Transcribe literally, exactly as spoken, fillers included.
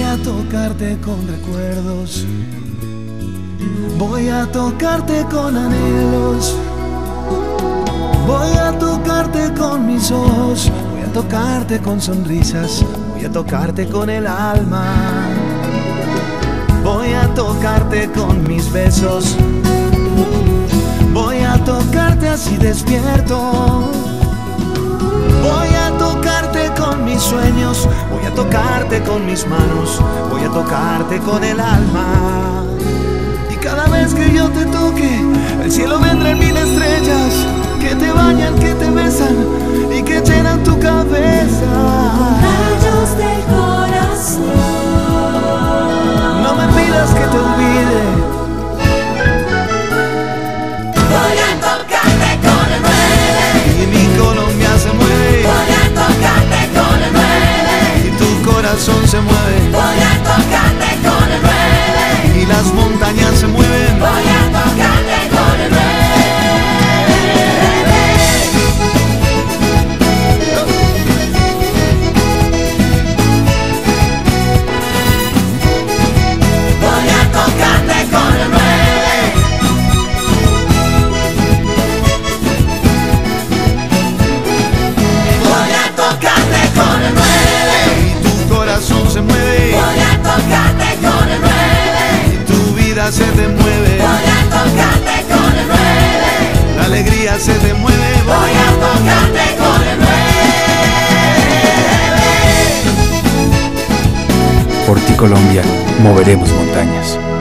a tocarte con recuerdos, voy a tocarte con anhelos, voy a tocarte con mis ojos, voy a tocarte con sonrisas, voy a tocarte con el alma, voy a tocarte con mis besos, voy a tocarte así despierto, voy a tocarte con mis sueños, voy a tocarte con mis manos, voy a tocarte con el alma. Y cada vez que yo te toque, el cielo vendrá en mil estrellas que te bañan, que te besan y que llenan tu cabeza. Rayos del corazón. No me pidas que te olvide. Voy a tocarte con el nueve. Y mi Colombia se mueve. Voy a tocarte con el nueve. Y tu corazón se mueve. Voy a tocarte con el nueve. Y las montañas se mueven. Voy a tocarte con el nueve. Voy a tocarte con el nueve. Voy a tocarte con el nueve. Y tu corazón se mueve. Voy a tocarte con el nueve. Y tu vida se te mueve. Voy a tocarte con el nueve. La alegría se te mueve. Voy a tocarte con el nueve. Por ti, Colombia, moveremos montañas.